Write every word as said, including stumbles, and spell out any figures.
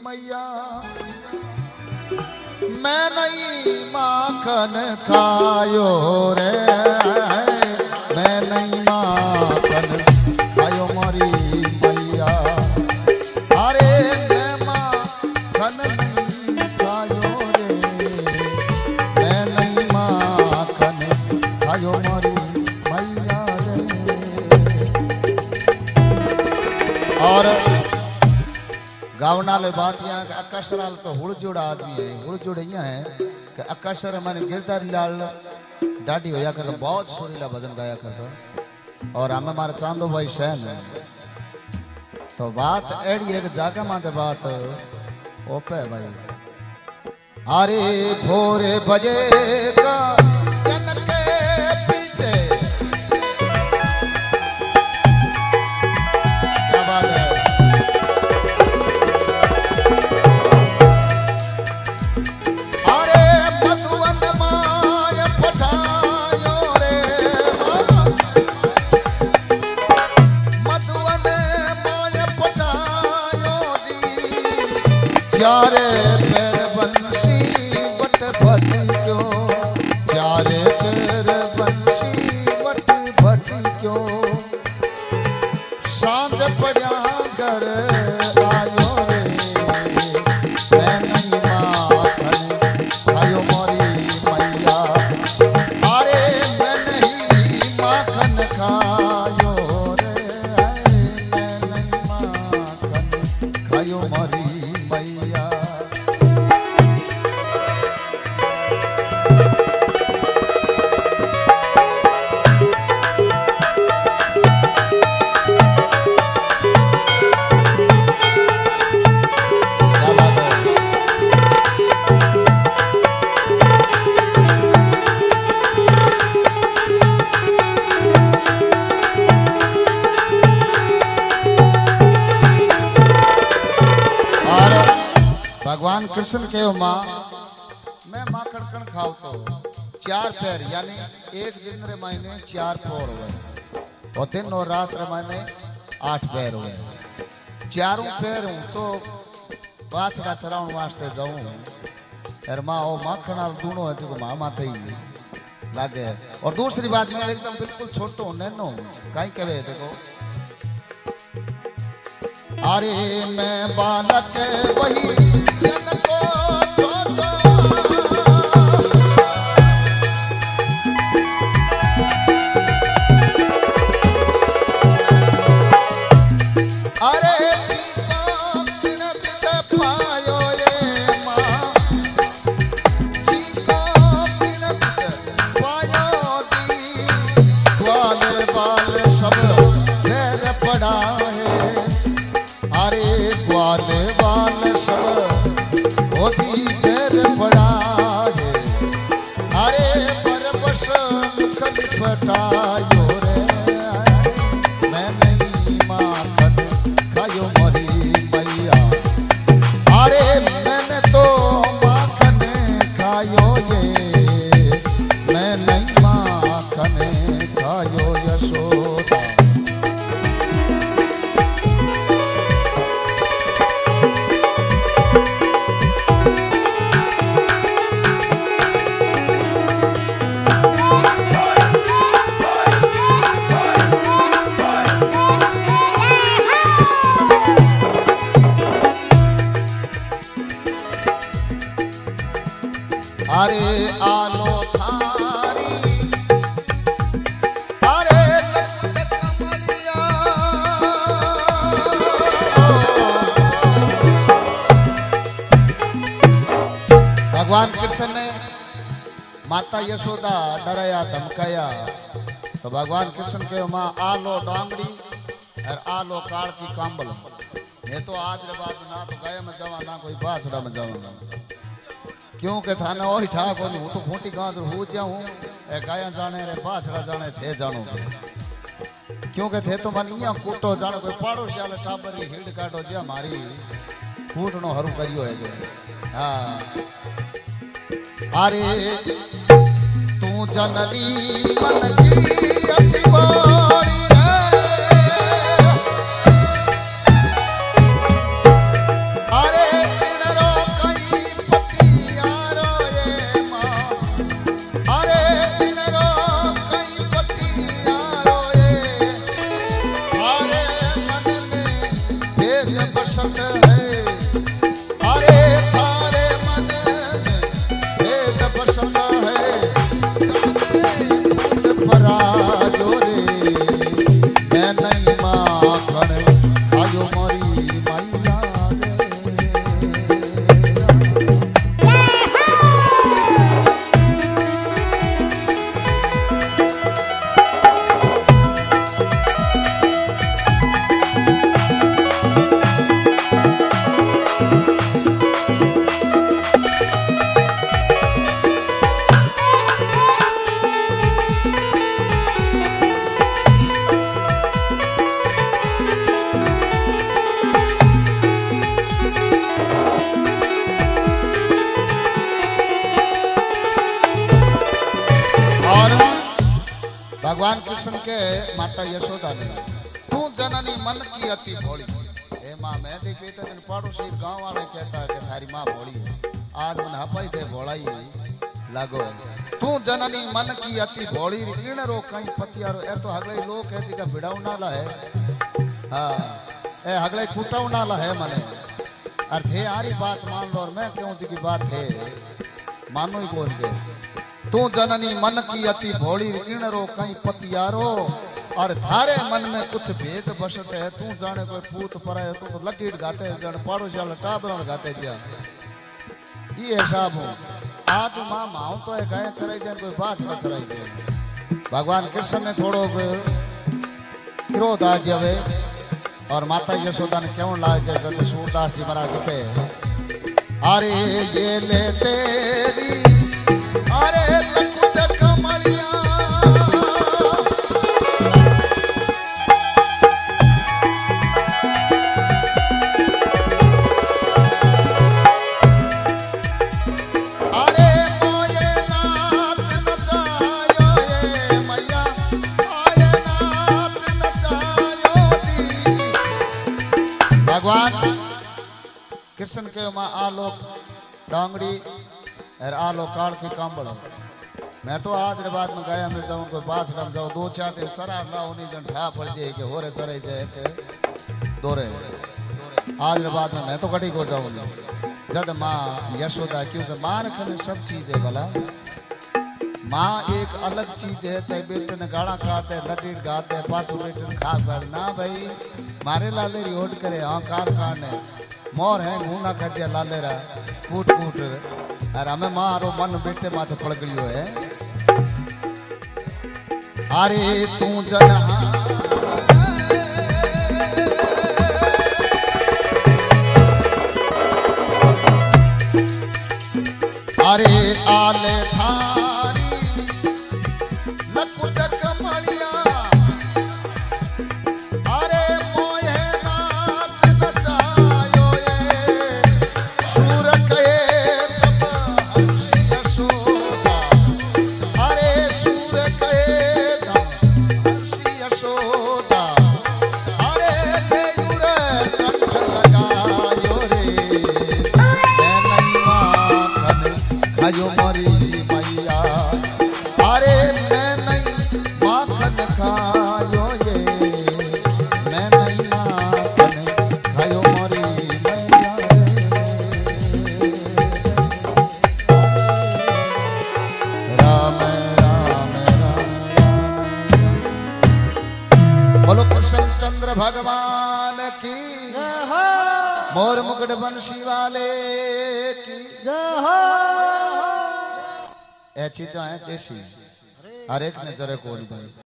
मैया मैं नहीं माखन खायो रे, मैं नहीं माखन खायो मारी मैया। अरे मैं माखन नहीं खायो रे, मैं नहीं माखन खायो मारी मैया रे। और गावनाले बात यहाँ के अकाशराल तो हुड़जुड़ आदमी है, हुड़जुड़ यहाँ है कि अकाशर मैंने गिरधारी लाल डाडी होया कर बहुत सुरीला भजन गाया कर। और हमें हमारे चांदो भाई शहन है तो बात एड़ी एक जागा माते बात ओपे भाई। अरे भोरे बजेगा जन के पीछे, क्या बात है। चारे पैर बंसी बट भट क्यों, चारे पैर बंसी बट भट क्यों, सांझ पड़ा घर आयो रे, मैं नहीं माखन खायो मोरी मैया। अरे मैं नहीं माखन खायो रे, मैं नहीं माखन खायो मोरी मैया। भगवान कृष्ण के माँ मैं माखन कण खाओ तो चार पैर यानी एक दिन रे महीने चार पोर हुए और दिन और रात रे महीने आठ पैर हुए। चारों पैर हूँ तो पाँच का चराउन वास्ते जाऊँ यार माँ ओ माखन आल दूनो है जो माँ माते ही लागे। और दूसरी बात मैं एकदम बिल्कुल छोटो नैनो कहीं कहे देखो। अरे मैं बालक वही जन को छोटो, अरे जिसको बिन बिन पायो ये माँ, जिसको बिन बिन पायो दी, ग्वाल बाल सब घेर पड़ा है। अरे ग्वाल बाल सब होती घेर पड़ा है, अरे परबस मुख लिपटायो रे, मैं नहीं माखन खायो मोरी मैया। अरे मैंने तो माखन खायो ये, मैं नहीं माखन खायो यशोदा। अरे आलो थारी, अरे कमलिया, भगवान कृष्ण ने माता यशोदा डराया धमकाया तो भगवान कृष्ण के माँ आलो डांगड़ी और आलो काड़ की कांबल। ये तो आज रे बात ना तो गया में जावा ना कोई बाछड़ा में जावा, क्योंकि थाने वही ठाक होनी हूँ तो फूटी गांव हो जाऊँ ए गाया जाने रे बाछड़ा जाने थे जानो क्योंकि थे तो मन यहाँ कूटो जानो कोई पड़ोसी वाले टाबरी हिड़ काटो जे हमारी कूटनो हरू करियो है जो। हाँ अरे तू जननी मन की अति बड़ी है, अरे भेद बसत है। अरे थारे मन में भेद बसत है। परा जोरे मैं नहीं माखन खायो मोरी मैया भगवान कृष्ण के माता यशोदा ने तू जननी मन की अति भोली। हे माँ मैं देखी तो पड़ोसी गांव वाले कहता है कि थारी माँ भोली है। आज मन हपाई थे भोलाई लागो। तू जननी मन की अति भोली इन रो कहीं पतियारो ए तो हगले लोग कहती का भिड़ाऊ नाला है। हाँ ए हगले कुटाऊ नाला है मने और थे आरी बात मान लो और मैं क्यों जी की बात है मानो ही बोल के। तू जननी मन की अति भोली इन रो कहीं पतियारो और थारे मन में कुछ भेद बसत है। तू जाने कोई पूत पराए तू तो लकीट गाते जन पड़ोसी वाला टाबरण गाते जा ये हिसाब हो। आज माँ माओ तो है गाय चराई जाए कोई बात न चराई जाए। भगवान कृष्ण ने थोड़ो क्रोध आ जावे और माता यशोदा ने क्यों लाग जाए तो सूरदास जी महाराज लिखे अरे ये ले तेरी अरे लकुट कमलिया अरे मोये नाच नचायो ये मैया मोये नाच नचायो दी। भगवान कृष्ण के माँ आलोक डांगड़ी और आलो काल की कांबड़। मैं तो आज के बाद में गया मैं जाऊँ कोई पास रख जाओ दो चार दिन सरा ना होनी जन ठा पड़ जाए कि हो रे चरे जाए के दोरे। आज के बाद में मैं तो कटी को जाऊँगी जब माँ यशोदा क्योंकि माँ रखने सब चीज है भला। माँ एक अलग चीज है चाहे बेटे ने गाड़ा काटे लटीट गाते पाँच बेटे ने खा कर ना भाई मारे लाले रिहोट करे हाँ कार काटने मोर है घूना कर दिया लाले रहा कूट कूट और हमें मारो मन बेटे माथे पड़ गयो है। अरे तू जन अरे आले थारी लकुट कमलिया अरे मोये नाच नचायो ये सूर कहे खायो मोरी मैया अरे मैं नहीं माखन खायो ये मैं नहीं माखन खायो मोरी मैया। राम राम राम बोलो कृष्ण चंद्र भगवान की मोर मुकुट बंशी वाले की ऐ चीजें हैं देसी हर एक ने जरे को नहीं भाई।